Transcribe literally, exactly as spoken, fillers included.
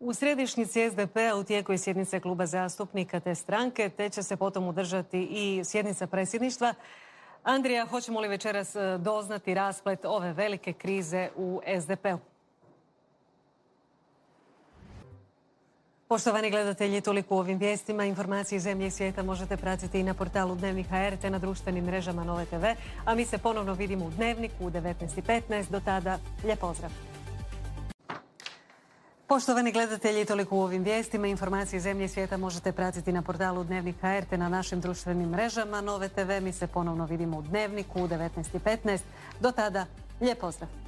U središnjici es de pe-a u tijeku je sjednice kluba zastupnika te stranke, te će se potom održati i sjednica predsjedništva. Andrija, hoćemo li večeras doznati rasplet ove velike krize u es de pe-u? Poštovani gledatelji, toliko u ovim vijestima. Informacije iz zemlje i svijeta možete pratiti i na portalu Dnevnik ha er te na društvenim mrežama Nove te ve. A mi se ponovno vidimo u Dnevniku u devetnaest i petnaest. Do tada, lijep pozdrav! Poštovani gledatelji, toliko u ovim vijestima. Informacije iz zemlje i svijeta možete pratiti na portalu Dnevnik ha er te na našim društvenim mrežama Nove te ve. Mi se ponovno vidimo u Dnevniku u devetnaest i petnaest. Do tada, lijep pozdrav!